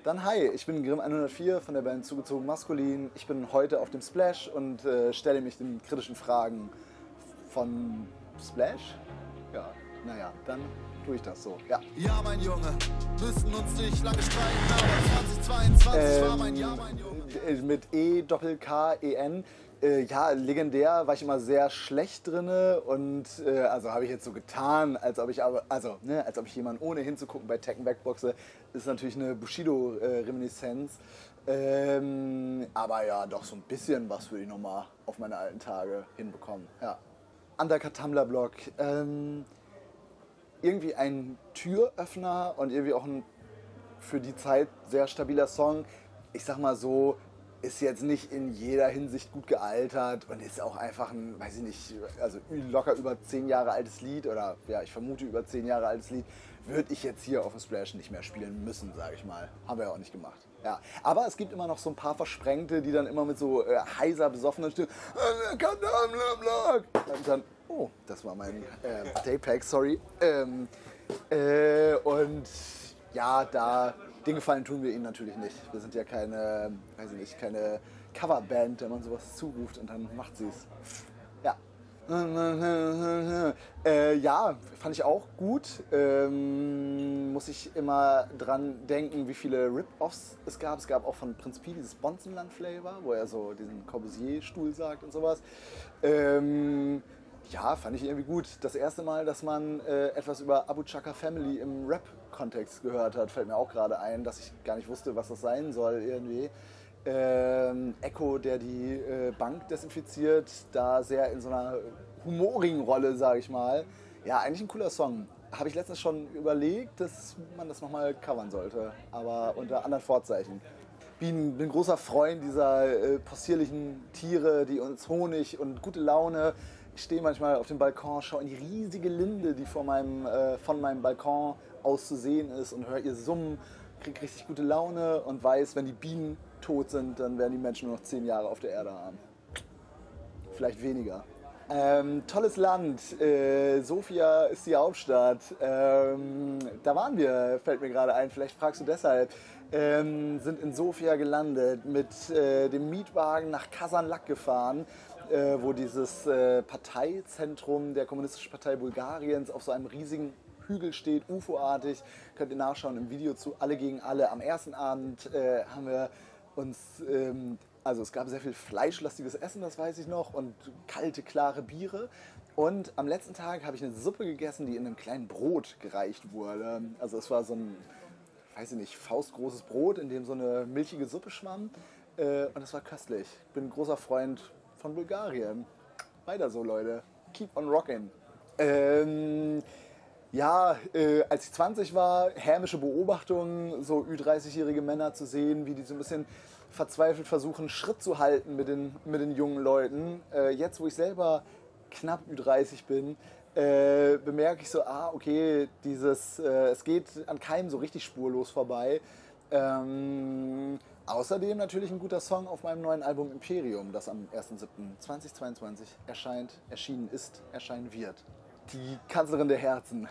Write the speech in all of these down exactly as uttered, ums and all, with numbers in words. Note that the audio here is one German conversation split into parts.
Dann hi, ich bin Grimm hundertvier von der Band Zugezogen Maskulin. Ich bin heute auf dem Splash und äh, stelle mich den kritischen Fragen von Splash. Ja, naja, dann tue ich das so. Ja, ja mein Junge, müssen uns nicht lange streiten, aber zweitausendzweiundzwanzig ähm, war mein Jahr, mein Junge. Mit E, Doppel-K, E, N. Äh, ja, legendär war ich immer sehr schlecht drinne und äh, also habe ich jetzt so getan, als ob ich aber, also, ne, als ob ich jemanden ohne hinzugucken bei Tekken Backboxe, ist natürlich eine Bushido-Reminiszenz. Äh, ähm, aber ja, doch so ein bisschen was würde ich nochmal auf meine alten Tage hinbekommen. Ja. Undercut Tumblr Blog. Ähm, irgendwie ein Türöffner und irgendwie auch ein für die Zeit sehr stabiler Song. Ich sag mal so, ist jetzt nicht in jeder Hinsicht gut gealtert und ist auch einfach ein, weiß ich nicht, also locker über zehn Jahre altes Lied oder ja, ich vermute über zehn Jahre altes Lied, würde ich jetzt hier auf dem Splash nicht mehr spielen müssen, sage ich mal. Haben wir ja auch nicht gemacht. Ja. Aber es gibt immer noch so ein paar Versprengte, die dann immer mit so äh, heiser besoffenen Stimmen und dann, oh, das war mein äh, Daypack, sorry. Ähm, äh, und ja, da den Gefallen tun wir ihnen natürlich nicht. Wir sind ja keine, weiß ich nicht, keine Coverband, der man sowas zuruft und dann macht sie es. Ja. Äh, ja, fand ich auch gut. Ähm, muss ich immer dran denken, wie viele Rip-Offs es gab. Es gab auch von Prinz Pi dieses Bonzenland-Flavor, wo er so diesen Corbusier-Stuhl sagt und sowas. Ähm, Ja, fand ich irgendwie gut. Das erste Mal, dass man äh, etwas über Abu Chaka Family im Rap-Kontext gehört hat, fällt mir auch gerade ein, dass ich gar nicht wusste, was das sein soll irgendwie. Ähm, Echo, der die äh, Bank desinfiziert, da sehr in so einer humorigen Rolle, sage ich mal. Ja, eigentlich ein cooler Song. Habe ich letztens schon überlegt, dass man das nochmal covern sollte, aber unter anderen Vorzeichen. Bin ein großer Freund dieser äh, possierlichen Tiere, die uns Honig und gute Laune. Ich stehe manchmal auf dem Balkon, schaue in die riesige Linde, die vor meinem, äh, von meinem Balkon aus zu sehen ist und höre ihr Summen, kriege richtig gute Laune und weiß, wenn die Bienen tot sind, dann werden die Menschen nur noch zehn Jahre auf der Erde haben. Vielleicht weniger. Ähm, tolles Land, äh, Sofia ist die Hauptstadt. Ähm, da waren wir, fällt mir gerade ein, vielleicht fragst du deshalb. Ähm, sind in Sofia gelandet, mit äh, dem Mietwagen nach Kasanlak gefahren, äh, wo dieses äh, Parteizentrum der Kommunistischen Partei Bulgariens auf so einem riesigen Hügel steht, U F O-artig. Könnt ihr nachschauen im Video zu Alle gegen Alle. Am ersten Abend äh, haben wir uns, ähm, also es gab sehr viel fleischlastiges Essen, das weiß ich noch, und kalte, klare Biere. Und am letzten Tag habe ich eine Suppe gegessen, die in einem kleinen Brot gereicht wurde. Also es war so ein, weiß ich nicht, faustgroßes Brot, in dem so eine milchige Suppe schwamm. Äh, und es war köstlich. Ich bin ein großer Freund von Bulgarien. Weiter so, Leute. Keep on rockin'. Ähm... Ja, äh, als ich zwanzig war, hämische Beobachtungen, so ü dreißig-jährige Männer zu sehen, wie die so ein bisschen verzweifelt versuchen, Schritt zu halten mit den, mit den jungen Leuten. Äh, jetzt, wo ich selber knapp ü dreißig bin, äh, bemerke ich so, ah, okay, dieses, äh, es geht an keinem so richtig spurlos vorbei. Ähm, außerdem natürlich ein guter Song auf meinem neuen Album Imperium, das am ersten siebten zweitausendzweiundzwanzig erscheint, erschienen ist, erscheinen wird. Die Kanzlerin der Herzen.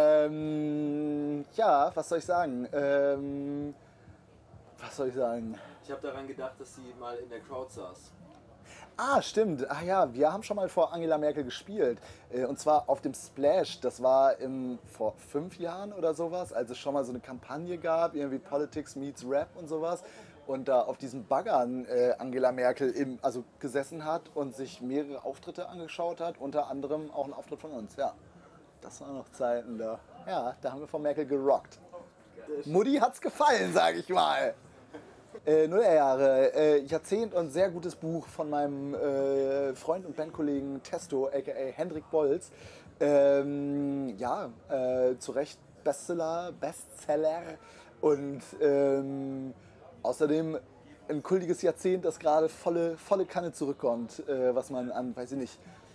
Ähm, ja, was soll ich sagen? Ähm, was soll ich sagen? Ich habe daran gedacht, dass sie mal in der Crowd saß. Ah, stimmt. Ach ja, wir haben schon mal vor Angela Merkel gespielt. Und zwar auf dem Splash. Das war im, vor fünf Jahren oder sowas, als es schon mal so eine Kampagne gab, irgendwie Politics meets Rap und sowas. Und da auf diesen Baggern äh, Angela Merkel im, also gesessen hat und sich mehrere Auftritte angeschaut hat, unter anderem auch ein Auftritt von uns. Ja, das waren noch Zeiten da. Ja, da haben wir von Merkel gerockt. Mutti hat's gefallen, sag ich mal. Äh, Nullerjahre, äh, Jahrzehnt und sehr gutes Buch von meinem äh, Freund und Bandkollegen Testo, aka Hendrik Bolz. Ähm, ja, äh, zu Recht Bestseller, Bestseller und ähm, außerdem ein kultiges Jahrzehnt, das gerade volle, volle Kanne zurückkommt, äh, was man an, weiß ich nicht,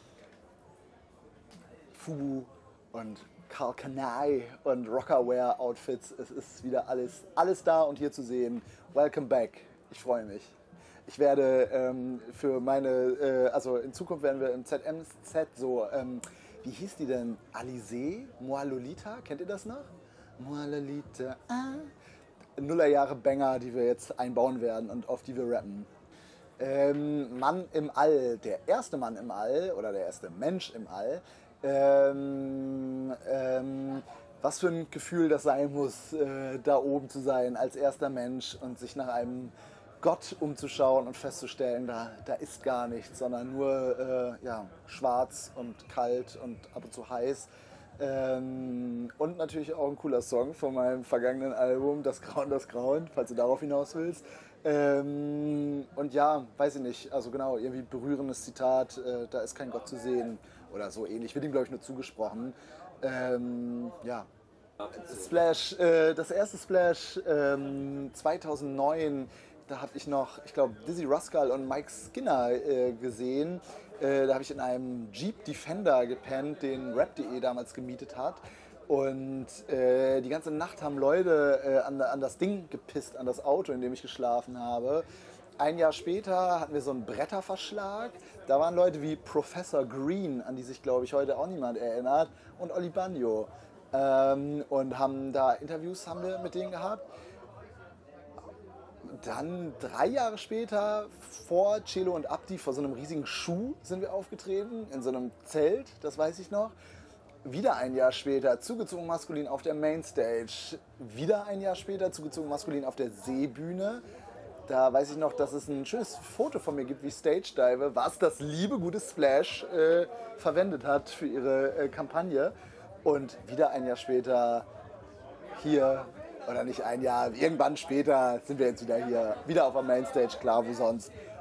Fubu und Karl Kanai und Rockerwear-Outfits, es ist wieder alles, alles da und hier zu sehen. Welcome back, ich freue mich. Ich werde ähm, für meine, äh, also in Zukunft werden wir im Z M Z so, ähm, wie hieß die denn? Alizé? Moi Lolita? Kennt ihr das noch? Moi Lolita, ah. Nullerjahre-Banger, die wir jetzt einbauen werden und auf die wir rappen. Ähm, Mann im All, der erste Mann im All oder der erste Mensch im All. Ähm, ähm, was für ein Gefühl das sein muss, äh, da oben zu sein als erster Mensch und sich nach einem Gott umzuschauen und festzustellen, da, da ist gar nichts, sondern nur äh, ja, schwarz und kalt und ab und zu heiß. Ähm, und natürlich auch ein cooler Song von meinem vergangenen Album, Das Grauen, das Grauen, falls du darauf hinaus willst. Ähm, und ja, weiß ich nicht, also genau, irgendwie berührendes Zitat, äh, da ist kein Gott zu sehen oder so ähnlich, wird ihm glaube ich nur zugesprochen. Ähm, ja, Splash, äh, das erste Splash ähm, zweitausendneun, da habe ich noch, ich glaube, Dizzy Rascal und Mike Skinner äh, gesehen. Äh, da habe ich in einem Jeep Defender gepennt, den rap punkt de damals gemietet hat. Und äh, die ganze Nacht haben Leute äh, an, an das Ding gepisst, an das Auto, in dem ich geschlafen habe. Ein Jahr später hatten wir so einen Bretterverschlag. Da waren Leute wie Professor Green, an die sich, glaube ich, heute auch niemand erinnert, und Oli Bagno. Ähm, und haben da Interviews haben wir mit denen gehabt. Dann drei Jahre später vor Celo und Abdi vor so einem riesigen Schuh sind wir aufgetreten, in so einem Zelt, das weiß ich noch. Wieder ein Jahr später zugezogen maskulin auf der Mainstage. Wieder ein Jahr später zugezogen maskulin auf der Seebühne. Da weiß ich noch, dass es ein schönes Foto von mir gibt, wie ich Stage dive, was das liebe gute Splash äh, verwendet hat für ihre äh, Kampagne. Und wieder ein Jahr später hier, oder nicht ein Jahr, irgendwann später sind wir jetzt wieder hier, wieder auf der Mainstage, klar, wo sonst.